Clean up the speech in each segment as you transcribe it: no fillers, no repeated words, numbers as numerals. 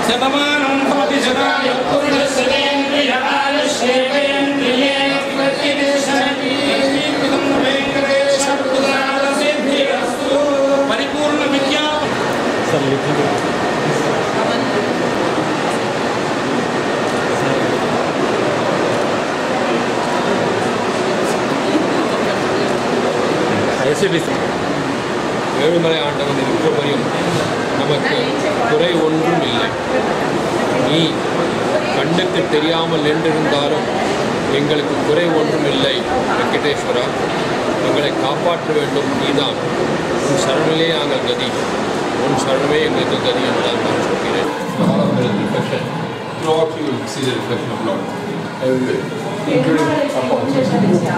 शतमानं भवति शताय पुरुषस्य आयुष्येवेन्द्रिये प्रतिदिशति इदं वेङ्कटेशपुराणसिद्धिरस्तु परिपूर्ण विज्ञापनं ஏழுமலை ஆண்டவன் இருக்கிறவரையும் நமக்கு குறை ஒன்றும் இல்லை. நீ கண்ணுக்கு தெரியாமல் நின்றிருந்தாலும் எங்களுக்கு குறை ஒன்றும் இல்லை. வெங்கடேஸ்வரா, எங்களை காப்பாற்ற வேண்டும் நீதான். உன் சரணிலே நாங்கள் கதி, உன் சரணமே எங்களுக்கு கதி என்றால் நான் சொல்கிறேன். Throughout you will see the reflection of Lord. Including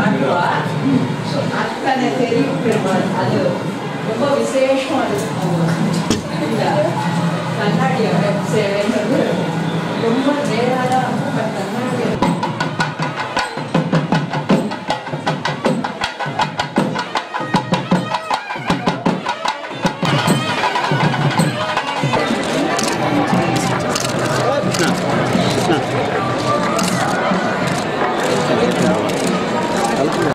அத்தனை தெரியும் பெருமாள். அது ரொம்ப விசேஷம். அது